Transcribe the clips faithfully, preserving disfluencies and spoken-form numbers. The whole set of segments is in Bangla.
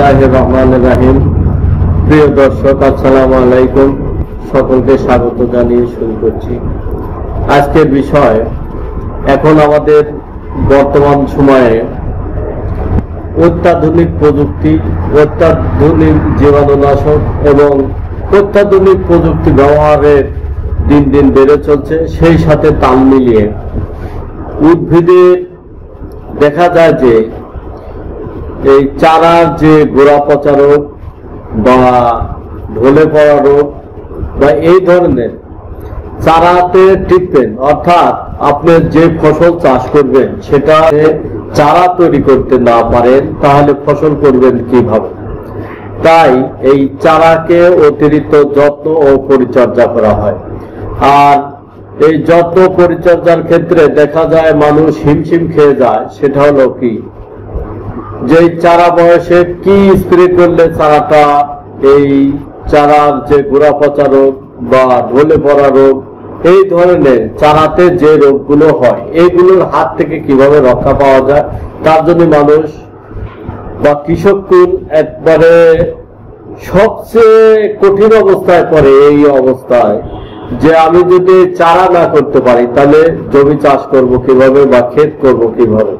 বিসমিল্লাহির রহমানির রহিম। প্রিয় দর্শক, আসসালামু আলাইকুম। সকলকে স্বাগত জানিয়ে শুরু করছি আজকের বিষয়। এখন আমাদের বর্তমান সময়ে অত্যাধুনিক প্রযুক্তি, অত্যাধুনিক জীবাণুনাশক এবং অত্যাধুনিক প্রযুক্তি ব্যবহারের দিন দিন বেড়ে চলছে। সেই সাথে তাল মিলিয়ে উদ্ভিদের দেখা যায় যে এই চারার যে গোড়া পচা রোগ বা ঢলে পড়া রোগ বা এই ধরনের চারাতে টিপেন, অর্থাৎ আপনি যে ফসল চাষ করবেন সেটা চারা তৈরি করতে না পারেন তাহলে ফসল করবেন কিভাবে? তাই এই চারাকে অতিরিক্ত যত্ন ও পরিচর্যা করা হয়। আর এই যত্ন পরিচর্যার ক্ষেত্রে দেখা যায় মানুষ হিমশিম খেয়ে যায়। সেটা হলো কি, যে চারা বয়সে কি স্প্রে করলে চারাটা এই চারার যে গোড়া পচা রোগ বা ঢলে পড়া রোগ এই ধরনের চারাতে যে রোগগুলো হয় এইগুলোর হাত থেকে কিভাবে রক্ষা পাওয়া যায়, তার জন্য মানুষ বা কৃষককুল একবারে সবচেয়ে কঠিন অবস্থায় পড়ে। এই অবস্থায় যে আমি যদি চারা না করতে পারি তাহলে জমি চাষ করব কিভাবে বা ক্ষেত করব কিভাবে?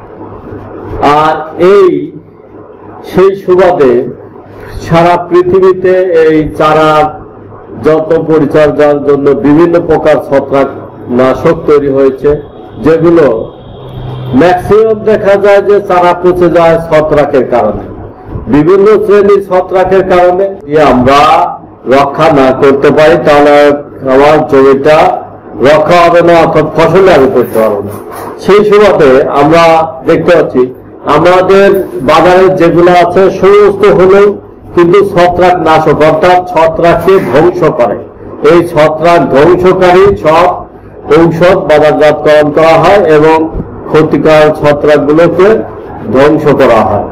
আর এই সেই সুবাদে সারা পৃথিবীতে এই চারার যত্ন পরিচর্যার জন্য বিভিন্ন প্রকার ছত্রাক নাশক তৈরি হয়েছে, যেগুলো ম্যাক্সিমাম দেখা যায় যে চারা পচে যায় ছত্রাকের কারণে, বিভিন্ন শ্রেণীর ছত্রাকের কারণে। আমরা রক্ষা না করতে পারি তাহলে আমার জমিটা রক্ষা হবে না, অর্থাৎ ফসল আমি করতে পারবো না। সেই সুবাদে আমরা দেখতে পাচ্ছি আমাদের বাজারে যেগুলো আছে সমস্ত হলেও কিন্তু ছত্রাক নাশক, অর্থাৎ ছত্রাককে ধ্বংস করে। এই ছত্রাক ধ্বংসকারী সব ঔষধ বাজারজাতকরণ করা হয় এবং ক্ষতিকর ছত্রাকগুলোকে ধ্বংস করা হয়।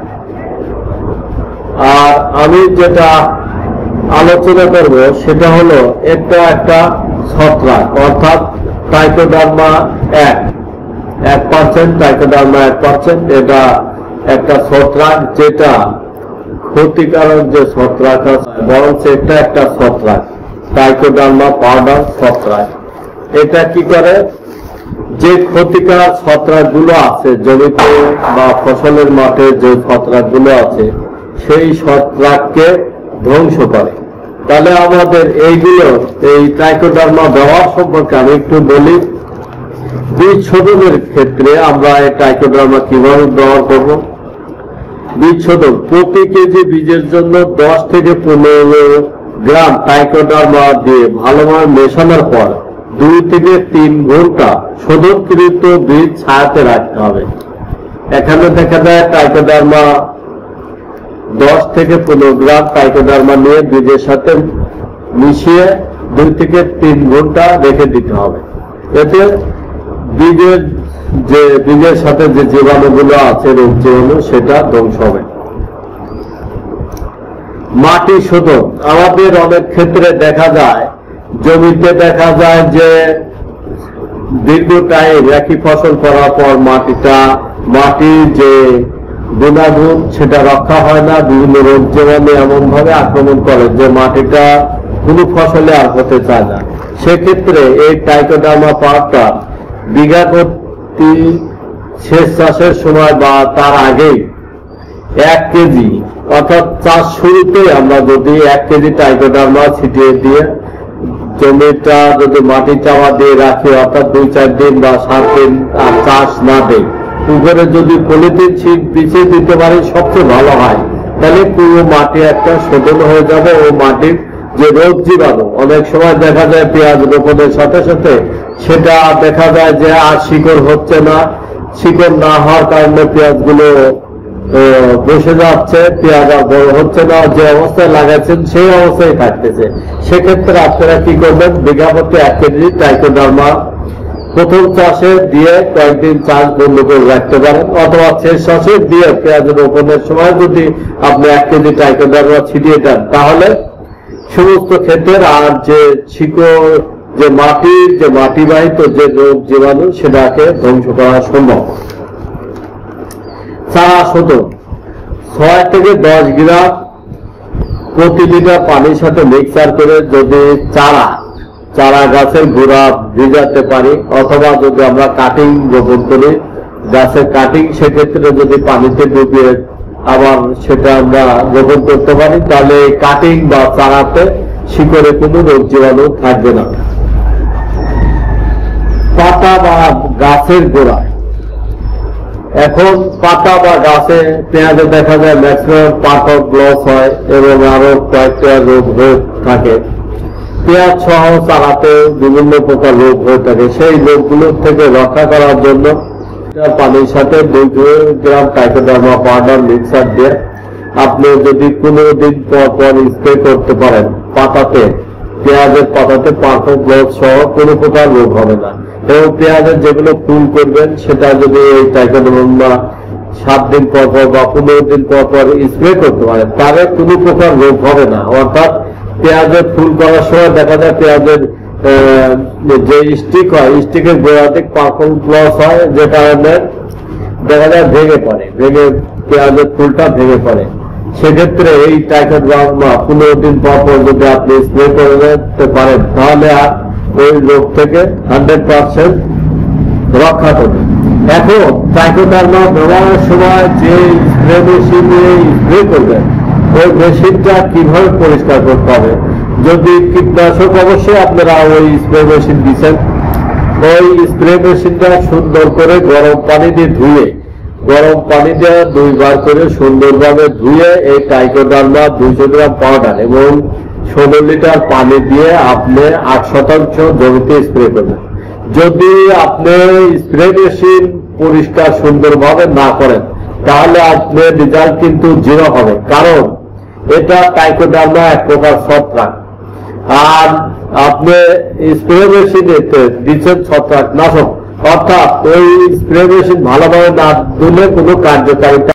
আর আমি যেটা আলোচনা করব সেটা হলো একটা একটা ছত্রাক, অর্থাৎ ট্রাইকোডার্মা এক এক পার্সেন্ট ট্রাইকোডার্মা এক পার্সেন্ট এটা একটা ছত্রাক, যেটা ক্ষতিকারক যে ছত্রাক আছে বরং এটা একটা ছত্রাক, ট্রাইকোডার্মা পাউডার ছত্রাক। এটা কি করে, যে ক্ষতিকারক ছত্রাক গুলো আছে জমিতে বা ফসলের মাঠে যে ছত্রাক গুলো আছে সেই ছত্রাককে ধ্বংস করে। তাহলে আমাদের এইগুলো এই ট্রাইকোডার্মা ব্যবহার সম্পর্কে আমি একটু বলি। বীজ শোধনের ক্ষেত্রে আমরা এই ট্রাইকোডার্মা কিভাবে ব্যবহার করব? বীজ শোধন প্রতি কেজি বীজের জন্য দশ থেকে পনেরো গ্রাম ট্রাইকোডার্মা দিয়ে ভালোভাবে মেশানোর পর দুই থেকে তিন ঘন্টা শোধনকৃত বীজ ছায়াতে রাখতে হবে। এখানে দেখা যায় ট্রাইকোডার্মা দশ থেকে পনেরো গ্রাম ট্রাইকোডার্মা নিয়ে বীজের সাথে মিশিয়ে দুই থেকে তিন ঘন্টা রেখে দিতে হবে। এতে বীজের যে বীজের সাথে যে জীবাণুগুলো আছে রোগ জীবাণু সেটা ধ্বংস হবে। মাটি শোধন আমাদের অনেক ক্ষেত্রে দেখা যায়, জমিতে দেখা যায় যে দীর্ঘ টাইম একই ফসল করার পর মাটিটা মাটির যে গুণাগুণ সেটা রক্ষা হয় না, বিভিন্ন রোগ জীবাণু এমন ভাবে আক্রমণ করে যে মাটিটা কোনো ফসলে আর হতে চায় না। সেক্ষেত্রে এই ট্রাইকোডার্মা পাউডারটা বিঘা প্রতি সেচ চাষের সময় বা তার আগেই এক কেজি অর্থাৎ চাষ শুরুতেই আমরা যদি এক কেজি ট্রাইকোডার্মা ছিটিয়ে দিয়ে জমিটা যদি মাটি চাপা দিয়ে রাখি, অর্থাৎ দুই চার দিন বা সাত দিন আর চাষ না দেয়, উপরে যদি পলিথিন ছিট বিছিয়ে দিতে পারি সবচেয়ে ভালো হয়। তাহলে পুরো মাটি একটা শোধন হয়ে যাবে ও মাটির যে রোগ জীবাণু, অনেক সময় দেখা যায় পেঁয়াজ রোপণের সাথে সাথে সেটা দেখা যায় যে আর শিকড় হচ্ছে না, শিকড় না হওয়ার কারণে পেঁয়াজগুলো বসে যাচ্ছে, পেঁয়াজ আর বড় হচ্ছে না, যে অবস্থায় লাগাচ্ছেন সেই অবস্থায় থাকতেছে। সেক্ষেত্রে আপনারা কি করবেন, বিঘা প্রতি এক কেজি ট্রাইকোডার্মা প্রথম চাষে দিয়ে কয়েকদিন চাষ বন্ধ করে রাখতে পারেন, অথবা শেষ চাষে দিয়ে পেঁয়াজ রোপণের সময় যদি আপনি এক কেজি ট্রাইকোডার্মা ছিটিয়ে দেন তাহলে সমস্ত ক্ষেত্রের আর যে শিকড় যে মাটির যে মাটিবাহিত যে রোগ জীবাণু সেটাকে ধ্বংস করা সম্ভব। চারা শোধন ছয় থেকে দশ গ্রাম প্রতি লিটার পানির সাথে মিক্সার করে যদি চারা চারা গাছের গোড়া ভিজাতে পারি, অথবা যদি আমরা কাটিং রোপণ করি গাছের কাটিং, সেক্ষেত্রে যদি পানিতে ডুবিয়ে আবার সেটা আমরা রোপণ করতে পারি, তাহলে কাটিং বা চারাতে শিকড়ে কোনো রোগ জীবাণু থাকবে না। পাতা বা গাছের গোড়ায়, এখন পাতা বা গাছে পেঁয়াজে দেখা যায় ম্যাক্সিমাম পাতা ব্লক হয় এবং আরো কয়েকটা রোগ হয়ে থাকে। পেঁয়াজ সহ চারাতে বিভিন্ন প্রকার রোগ হয়ে থাকে। সেই রোগগুলোর থেকে রক্ষা করার জন্য পানির সাথে দুই গ্রাম ট্রাইকোডার্মা পাউডার মিক্সার দিয়ে আপনি যদি পনেরো দিন পর পর স্প্রে করতে পারেন পাতাতে, পেঁয়াজের পাতাতে পাতা ব্লক সহ কোনো প্রকার রোগ হবে না। এবং পেঁয়াজের যেগুলো ফুল করবেন সেটা যদি এই ট্রাইকোডার্মা সাত দিন পর পর বা পনেরো দিন পর পর স্প্রে করতে পারেন, তাহলে কোনো প্রকার রোগ হবে না। অর্থাৎ পেঁয়াজের ফুল করার সময় দেখা যায় পেঁয়াজের যে স্টিক হয়, স্টিকের গোড়াতে পার্পল ক্লস হয়, যে কারণে দেখা যায় ভেঙে পড়ে, ভেঙে পেঁয়াজের ফুলটা ভেঙে পড়ে। সেক্ষেত্রে এই ট্রাইকোডার্মা পনেরো দিন পর পর যদি আপনি স্প্রে করতে পারেন, তাহলে আর ওই রোগ থেকে হান্ড্রেড পার্সেন্ট রক্ষা করবে। এখন ট্রাইকোডার্মা ব্যবহারের সময় যে স্প্রে মেশিন দিয়ে স্প্রে করবেন, ওই মেশিনটা কিভাবে পরিষ্কার করতে হবে। যদি কীটনাশক, অবশ্যই আপনারা ওই স্প্রে মেশিন দিচ্ছেন, ওই স্প্রে মেশিনটা সুন্দর করে গরম পানি দিয়ে ধুয়ে, গরম পানি দিয়ে দুইবার করে সুন্দরভাবে ধুয়ে এই ট্রাইকোডার্মা দুইশো গ্রাম পাউডার এবং ষোলো লিটার পানি দিয়ে আপনি আট শতাংশ জমিতে স্প্রে করবেন। যদি আপনি স্প্রে মেশিন পরিষ্কার সুন্দরভাবে না করেন, তাহলে আপনার রেজাল্ট কিন্তু জিরো হবে, কারণ এটা ট্রাইকোডার্মা এক প্রকার ছত্রাক। আর আপনি স্প্রে মেশিনে দিচ্ছেন ছত্রাক নাশক, অর্থাৎ ওই স্প্রে মেশিন ভালোভাবে না দিলে কোনো কার্যকারিতা